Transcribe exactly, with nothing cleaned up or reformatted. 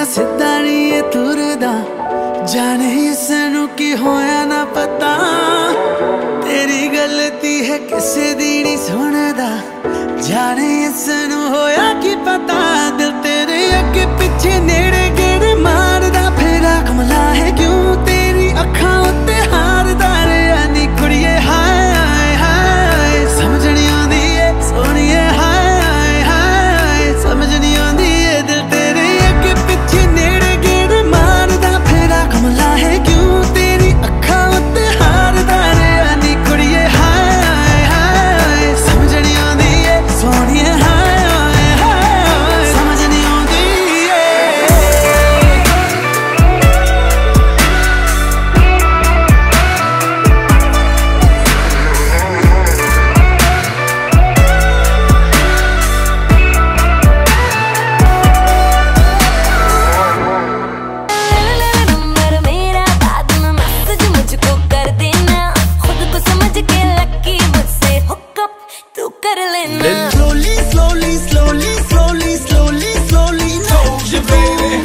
सिद्धा नहीं तुरदा, जाने इसनू की होया ना पता। तेरी गलती है किसे दी नहीं सुनदा, जाने इसनू होया की पता। दिल तेरे अगे पिछे नेड़े गेड़े मारदा, फेरा कमला है क्यों तेरी अखां उत्ते हारदा रे। नी कुड़िए हाय हाय हाय, समझ नहीं आंदी ए सोहणिए हाय हाय हाय, समझ नहीं आंदी ए। दिल तेरे अगे पिछे नेड़े गेड़े मारदा, फेरा कमला है क्यों तेरी अखां उत्ते हारदा रे। नी कुड़िए हाय हाय हाय, समझ नहीं आंदी ए सोहणिए हाय हाय हाय, समझ नहीं आंदी ए। नंबर मेरा बाद में मैसेज मुझको कर देना, खुद को समझ के लकी मुझसे हुकअप तू कर लेना। Slowly, slowly, slowly